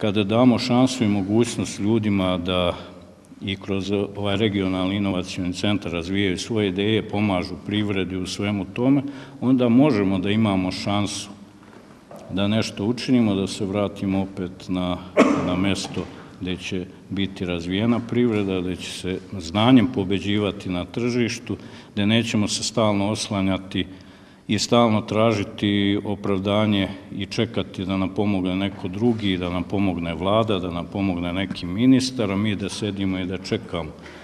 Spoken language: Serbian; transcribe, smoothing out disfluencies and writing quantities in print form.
kada damo šansu i mogućnost ljudima da i kroz ovaj regionalni inovacioni centar razvijaju svoje ideje, pomažu privredi u svemu tome, onda možemo da imamo šansu da nešto učinimo, da se vratimo opet na mesto gde će biti razvijena privreda, gde će se znanjem pobeđivati na tržištu, gde nećemo se stalno oslanjati i stalno tražiti opravdanje i čekati da nam pomogne neko drugi, da nam pomogne vlada, da nam pomogne neki ministar, a mi da sedimo i da čekamo.